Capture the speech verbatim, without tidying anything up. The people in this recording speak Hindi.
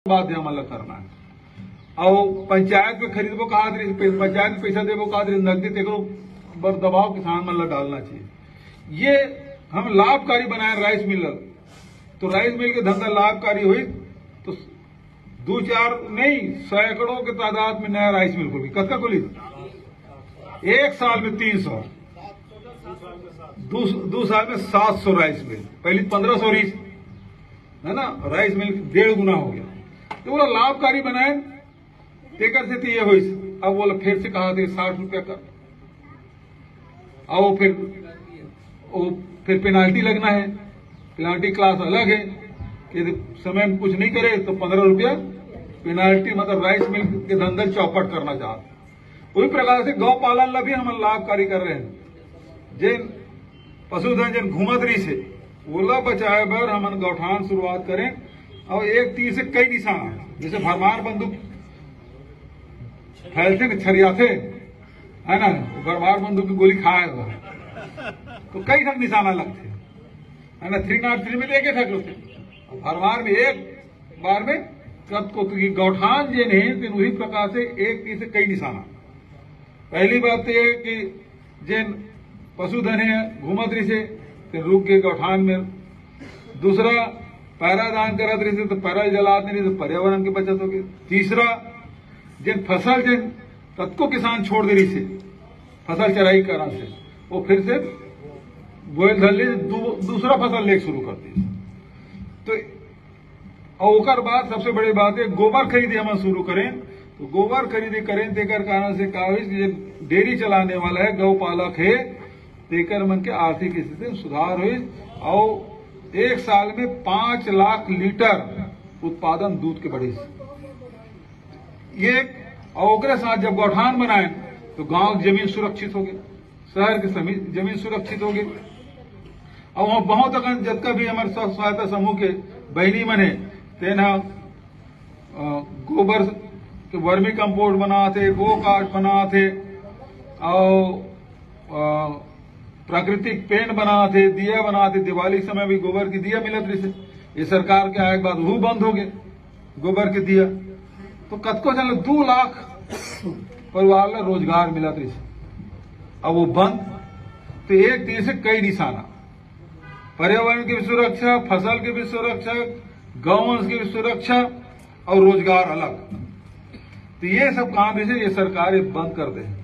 बात मतलब करना है। और पंचायत में खरीदबो कहा पंचायत में पैसा देबो कहा नकदी तेको बर दबाव किसान मतलब डालना चाहिए। ये हम लाभकारी बनाए राइस मिल, तो राइस मिल के धंधा लाभकारी हुई तो दो चार नहीं सैकड़ों के तादाद में नया राइस मिल खुली। कब खुली? एक साल में तीन सौ, दो साल में सात सौ राइस मिल। पहले पंद्रह सौ रीच है ना, राइस मिल डेढ़ गुना हो गया। तो बोला लाभकारी बनाए तेकर से तो ये हुई। अब बोला फिर से कहा थे साठ रुपया कर, और फिर वो फिर पेनाल्टी लगना है। पेनाल्टी क्लास अलग है कि समय में कुछ नहीं करे तो पंद्रह रुपया पेनाल्टी, मतलब राइस मिल के धंधे चौपट करना चाहते। उसी प्रकार से गौ पालन ला भी हम लाभकारी कर रहे हैं। जिन पशुधन जिन घूमत रही से ओला बचाए बर हम गौठान शुरुआत करें। और एक तीर से कई निशाना है, जैसे भरमार बंदूक फैलते न छरियाते है ना, भरमार बंदूक की गोली खाए तो कई ठक निशाना लगते है ना। थ्री नॉट थ्री में एक ठक होते, भरमार में एक बार में कब को तो गौठान जिन है उसी प्रकार से एक तीर से कई निशाना। पहली बात तो यह कि जिन पशुधन है घूमत रही से रुक के गौठान में। दूसरा पैरादान करत रही से तो पैरा जलात नहीं तो पर्यावरण की बचत होगी। तीसरा जिन फसल जिन तत्को किसान छोड़ दे रही से फसल चराई करने से वो फिर से बोल धर ले दू, दूसरा फसल ले शुरू करती। तो और ओकर बाद सबसे बड़ी बात है गोबर खरीदी हम शुरू करें। तो गोबर खरीदी करें तेकर कारण से का डेयरी चलाने वाला है गौपालक है तेकर मन के आर्थिक स्थिति में सुधार हुई। और एक साल में पांच लाख लीटर उत्पादन दूध के बढ़े। ये और साथ जब गौठान बनाए तो गांव की जमीन सुरक्षित हो गई, शहर की जमीन सुरक्षित हो गई। और वहां बहुत अगर जबका भी हमारे स्व सहायता समूह के बहनी मन है तेना गोबर के वर्मी कंपोस्ट बना थे, गो काट बना थे, और प्राकृतिक पेंट बना थे, दिया बना थे। दिवाली समय भी गोबर की दिया मिलत रही से, ये सरकार के आए के बाद वो बंद हो गए गोबर के दिया। तो कतको जन दो लाख परिवार ला रोजगार मिलत रही से, अब वो बंद। तो एक तीर से कई निशाना, पर्यावरण की भी सुरक्षा, फसल की भी सुरक्षा, गौवंश की भी सुरक्षा और रोजगार अलग। तो ये सब काम जैसे ये सरकार बंद कर दे।